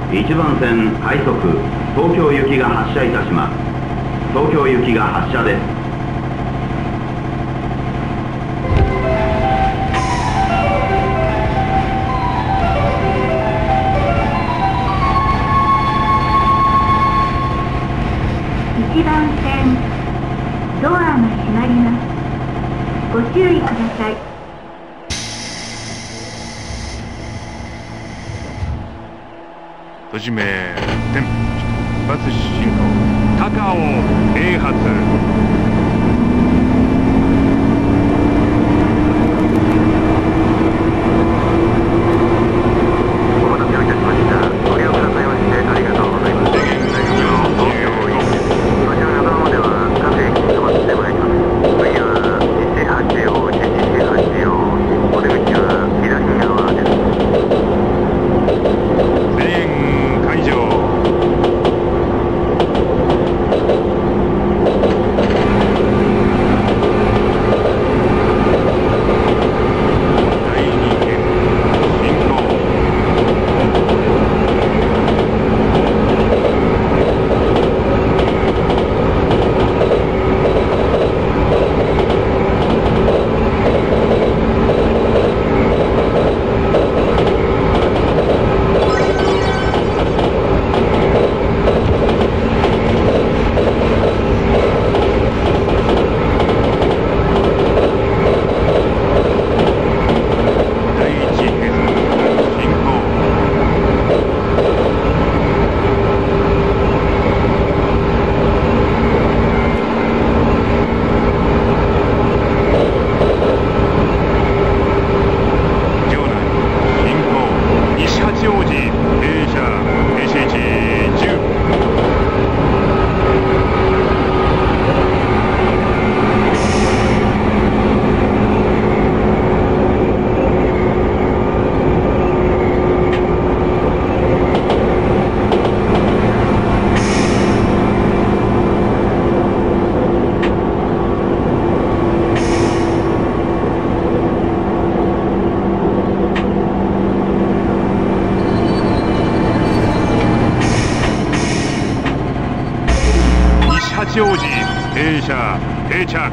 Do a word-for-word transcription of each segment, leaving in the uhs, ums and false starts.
いちばん線快速東京行きが発車いたします。東京行きが発車です。 いちばん線ドアが閉まります。ご注意ください。 閉じめ店出発進行高尾 A 発八王子停車停着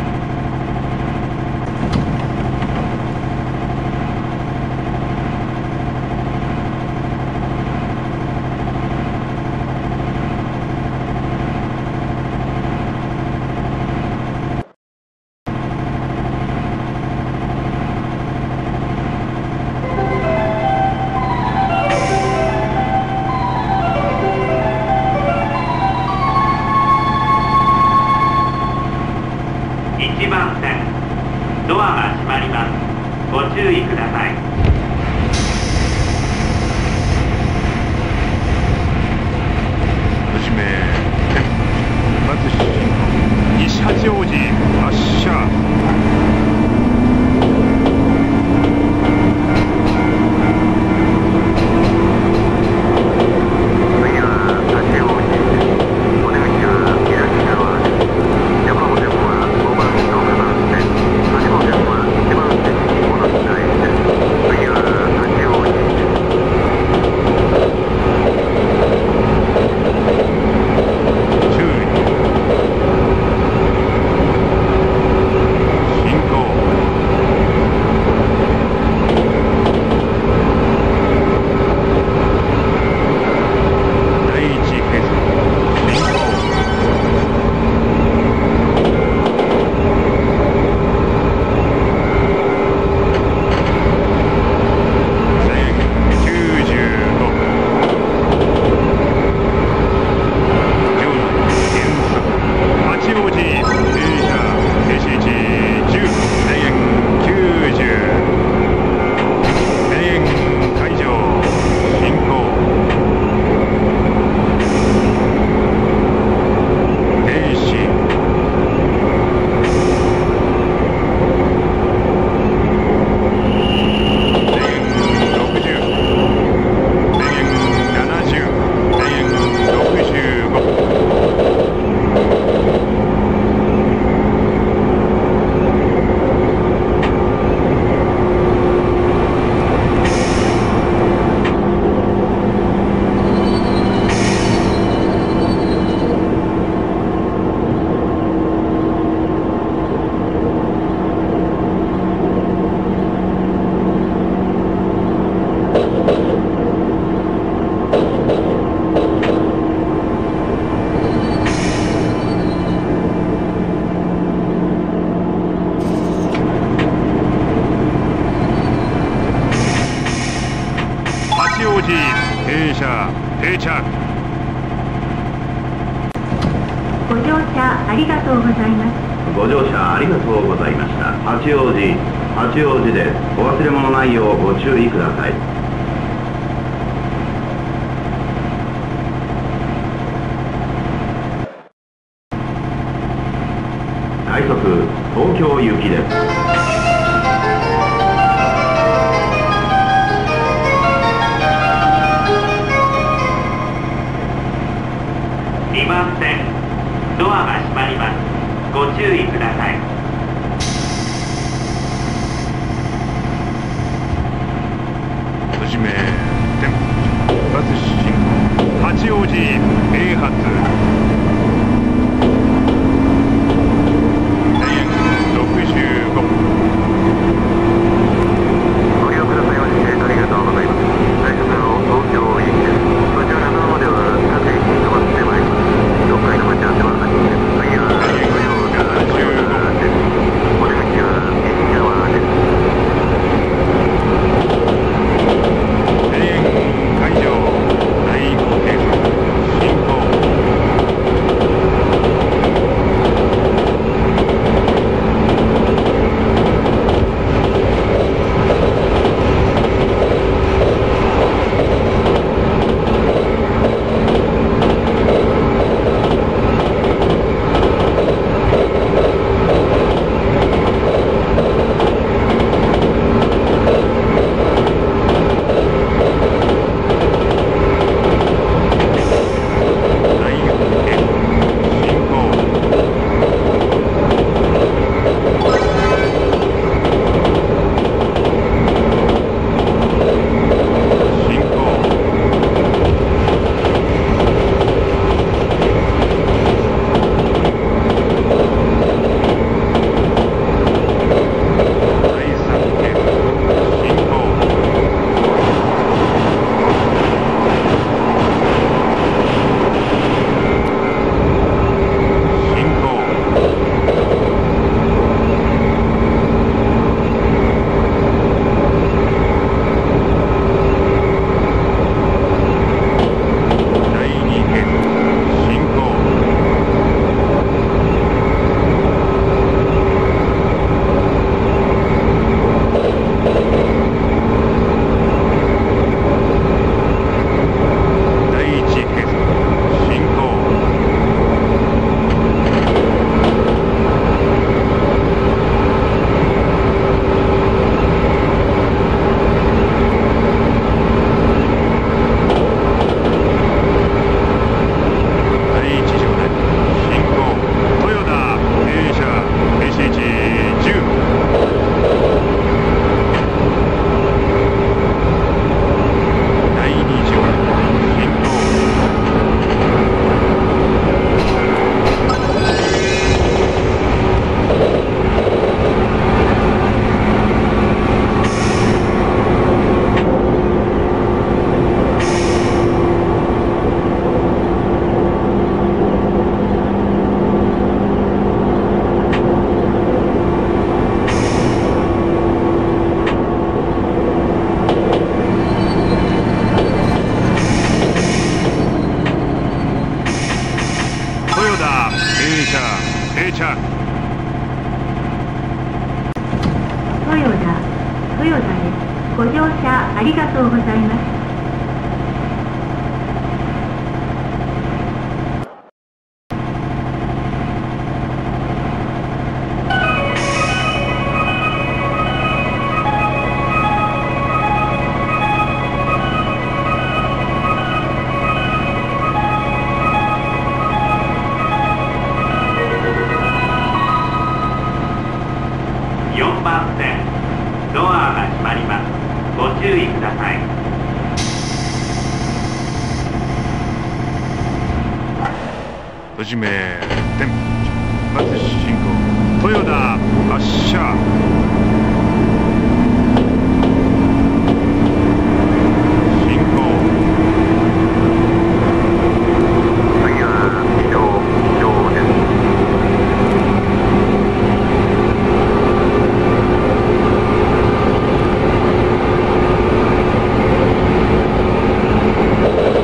いちばん線ドアが閉まります。ご注意ください。 はじめ店出発進行西八王子発車車停着。 ご乗車ありがとうございます。 ご乗車ありがとうございました。八王子、八王子でお忘れ物ないようご注意ください。快速東京行きです。 にばん線ドアが閉まります。ご注意ください。 はじめ点バス進行八王子 A 発ろくじゅうご。 ご利用くださいましてありがとうございます。快速の東京行きです。途中長野までは各駅に止まってまいります。どっかいの待ち合わせはありません。次はご用がご用がです。お出口は右側です。 庭園会場第五系進行。 ご乗車ありがとうございます。 よんばん線ドアが閉まります。ご注意ください。 はじめ電バス進行豊田発車。進行。 次は以上以上です。 は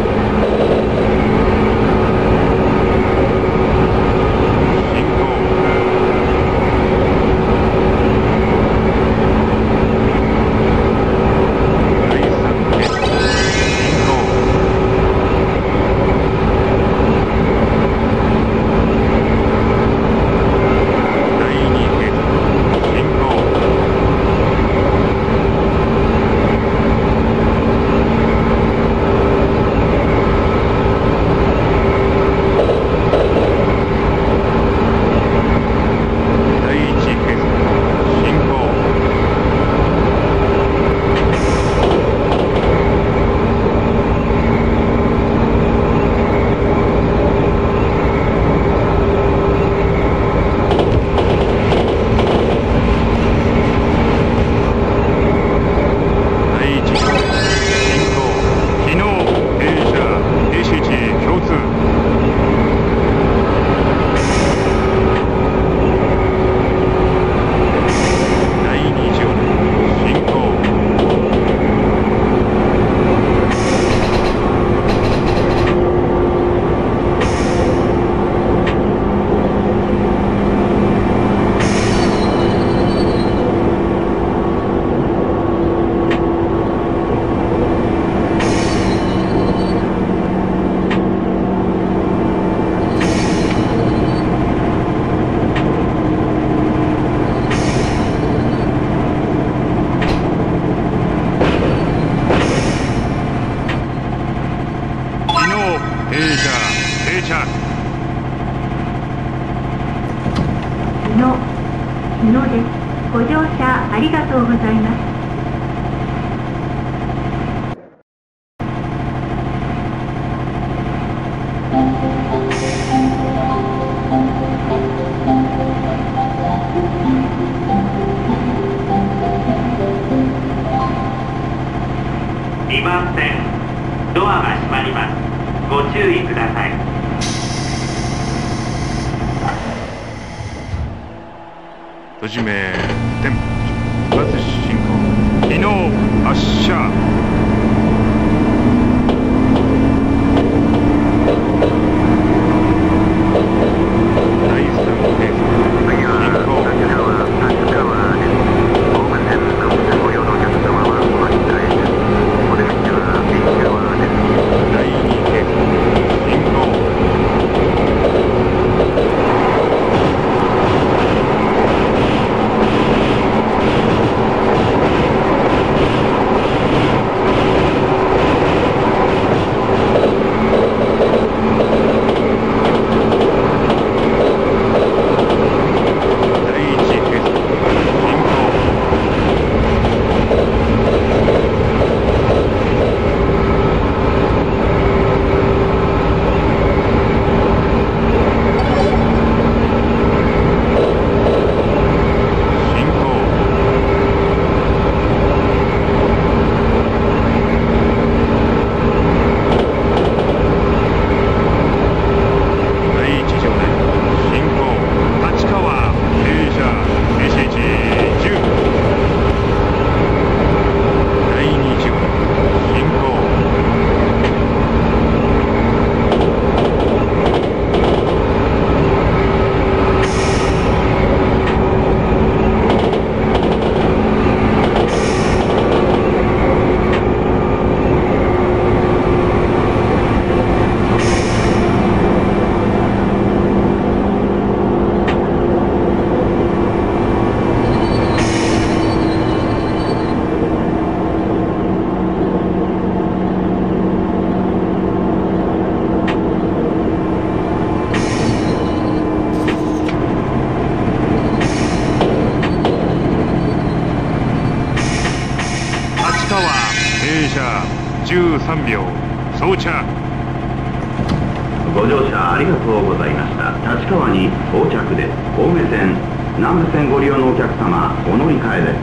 不能です。ご乗車ありがとうございます。 にばん線ドアが閉まります。ご注意ください。 閉じ目点出発進行機能発車。第三フェーズ次は立川立川です。青梅線南武線ご利用のお客様はお待ちください。お出口は右側です。 第二フェーズ進行。じゅうさんびょう装着。 ご乗車ありがとうございました。立川に到着です。青梅線南武線ご利用のお客様お乗り換えです。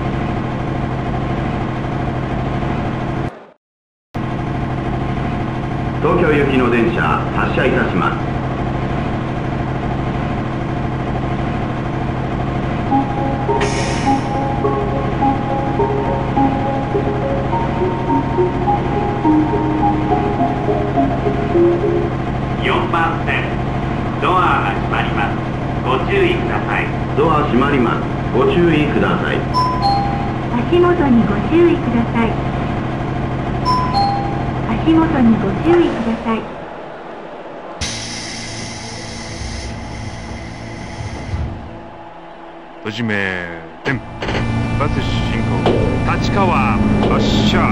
東京行きの電車発車いたします。 よんばん線ドアが閉まります。ご注意ください。 ドア閉まります。ご注意ください。 足元にご注意ください。足元にご注意ください。 閉じ目点出発進行立川発車。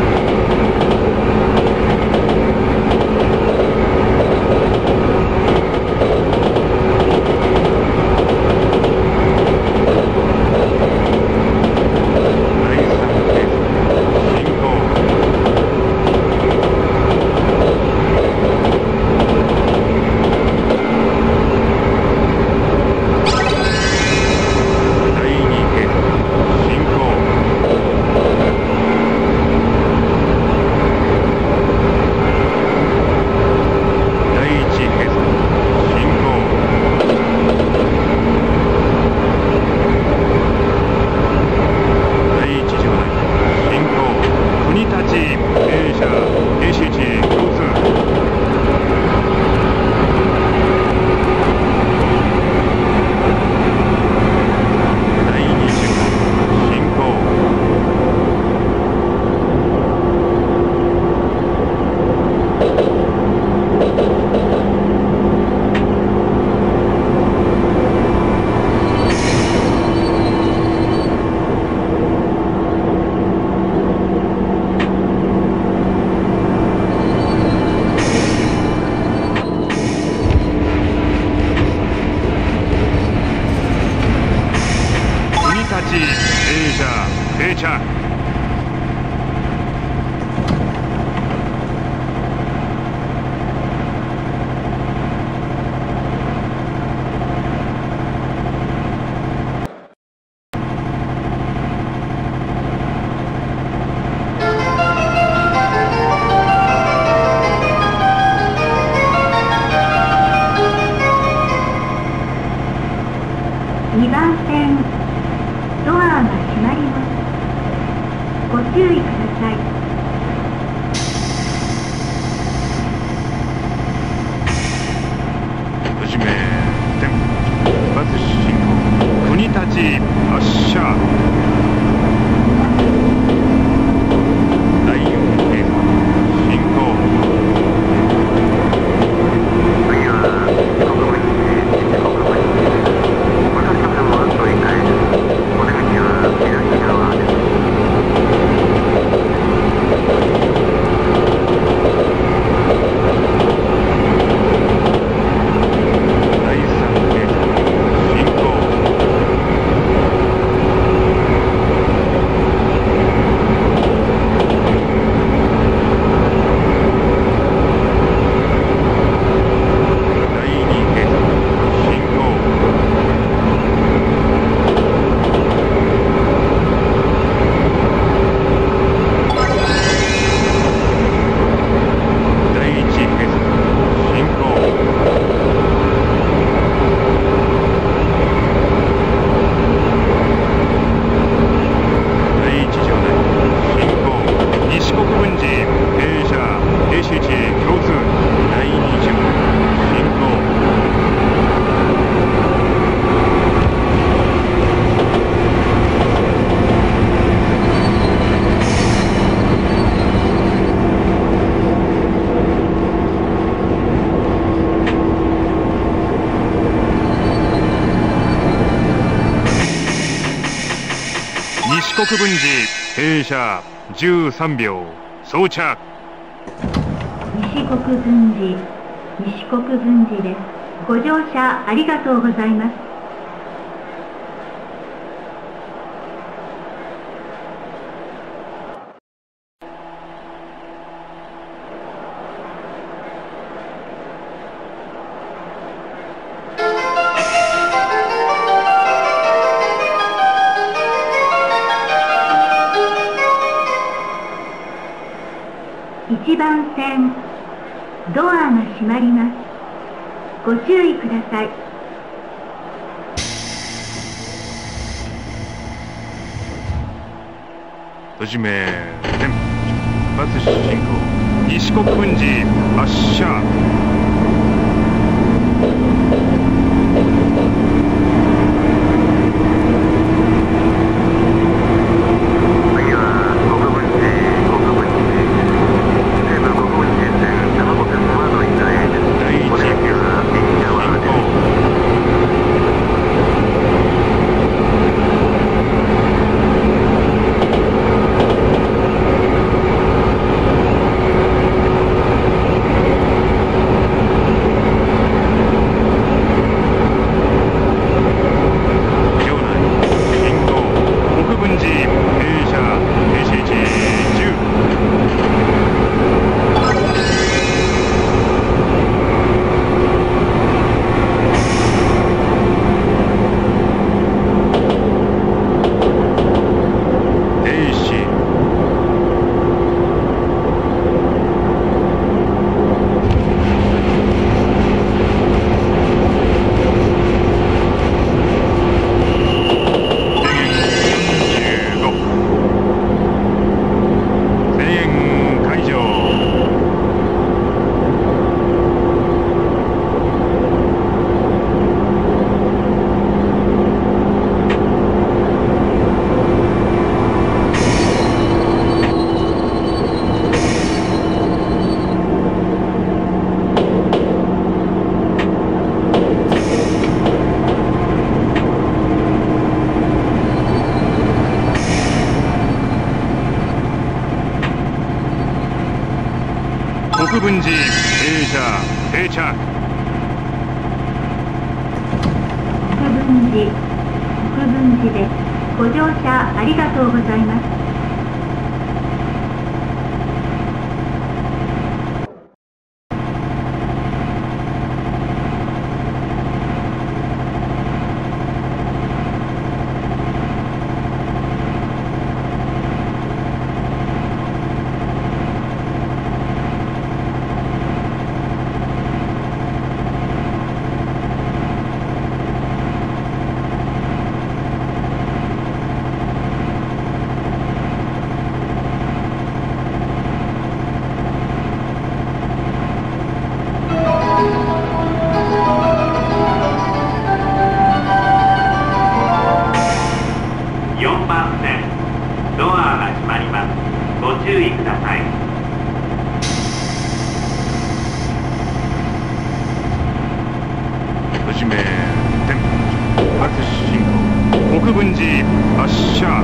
おたち発車。だいよんフェーズ進行。 次は四国分寺、西国分寺。昔の線は乗り換えです。お出口は左側です。 だいさんフェーズ進行。だいにフェーズ進行。だいいちフェーズ進行。だいいち場内進行。西国分寺停車停止位置共通。だいに場内進行。西国分寺停車じゅうさんびょう装着。 西国分寺、西国分寺です。ご乗車ありがとうございます。一番線、ドアが閉まります。ご注意ください。 閉じ目点出発進行。西国分寺発車。 次は国分寺、国分寺。西武国分寺線、山手線は乗り換えです。 だいいちお出口は右側です。 場内進行。国分寺停車停止位置じゅう。停止。制限よんじゅうご。制限解除。国分寺停車定着。 国分寺、国分寺です。ご乗車ありがとうございます。 次発車。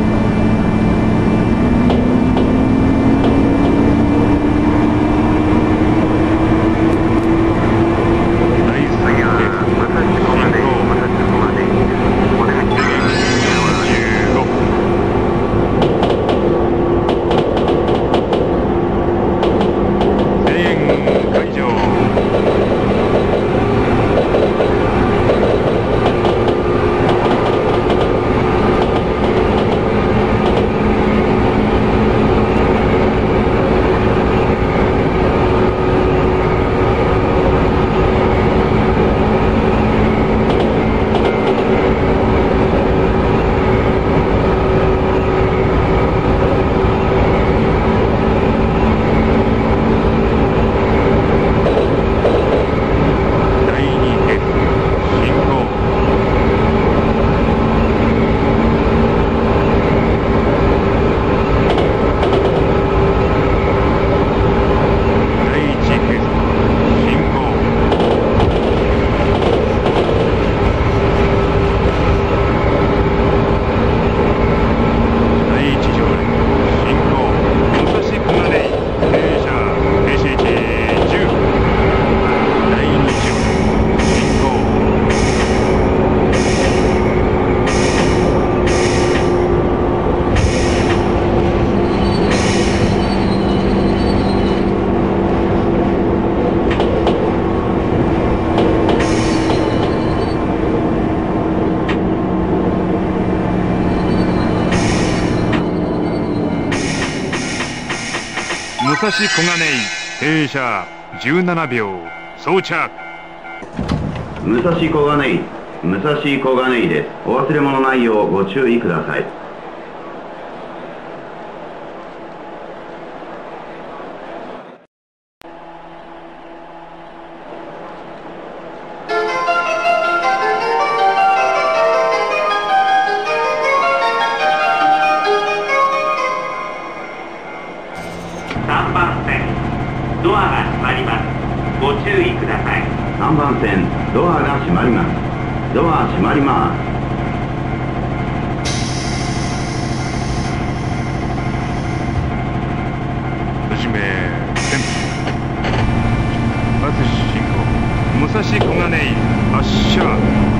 武蔵小金井停車じゅうななびょう装着。 武蔵小金井武蔵小金井です。お忘れ物ないようご注意ください。 さんばん線ドアが閉まります。ご注意ください。 さんばん線ドアが閉まります。ドア閉まります。 はじめ線まず進行。武蔵小金井発車。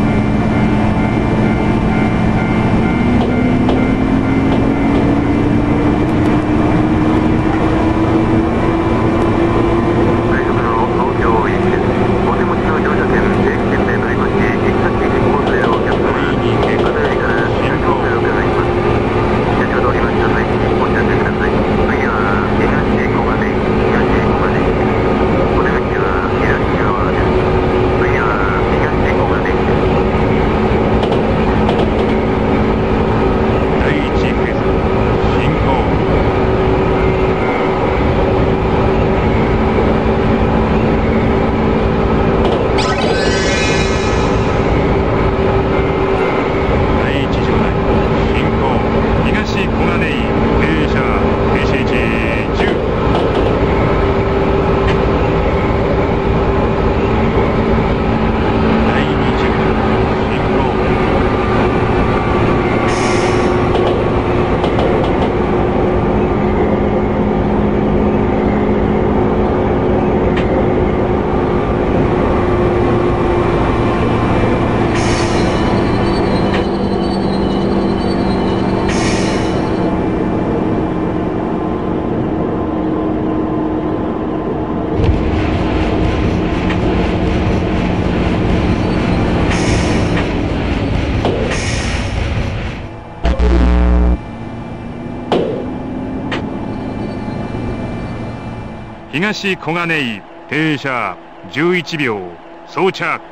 東小金井停車じゅういちびょう装着。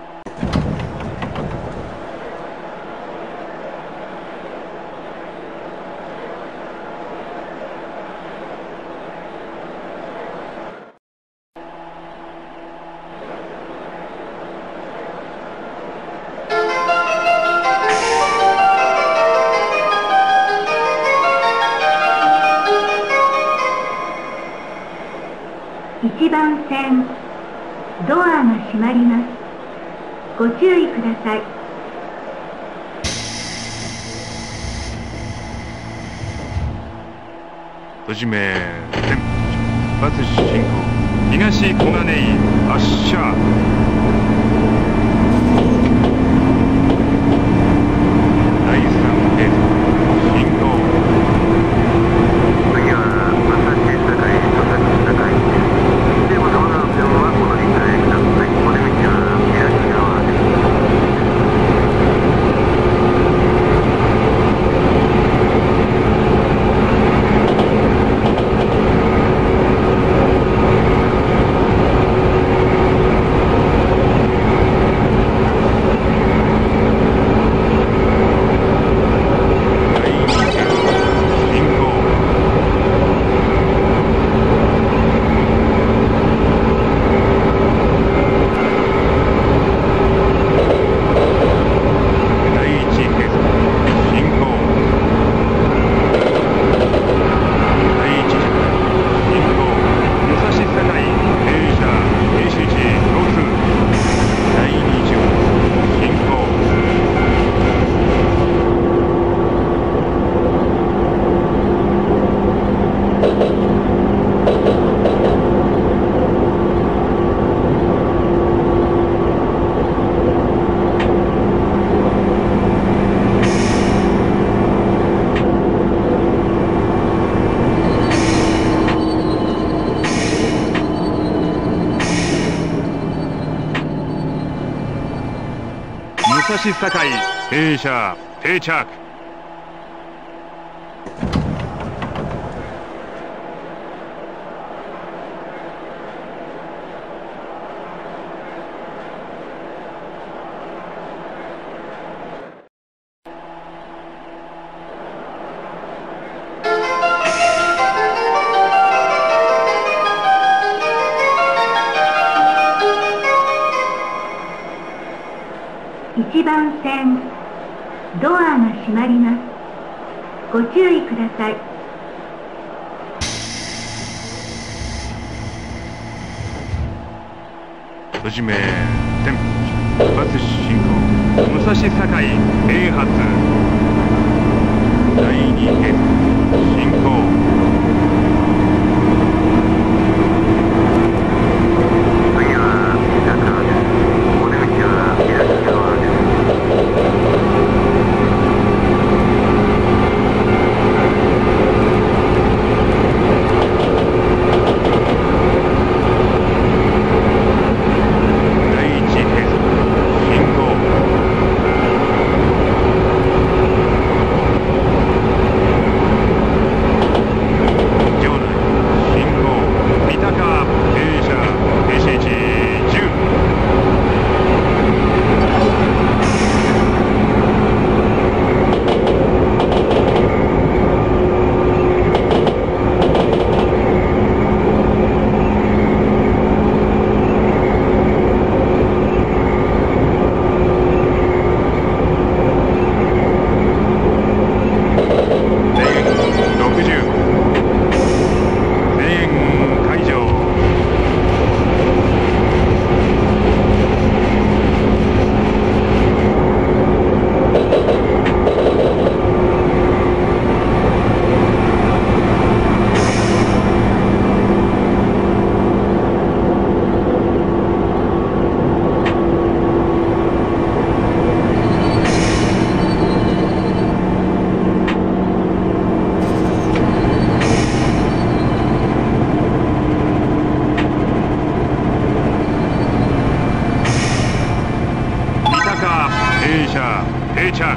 いちばん線ドアが閉まります。ご注意ください。 じめ点出発進行東小金井発車だいさんゲート進行次は武蔵境戸崎境でも山田線はお乗り換えください。お出口は東側です。 武蔵境停車定着いちばん線ドアが閉まります。ご注意ください。 はじめ点出発進行武蔵境平発だいにゲート進行次は北側です。お出口は東側です。停車定着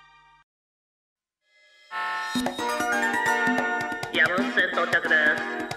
山手線到着です。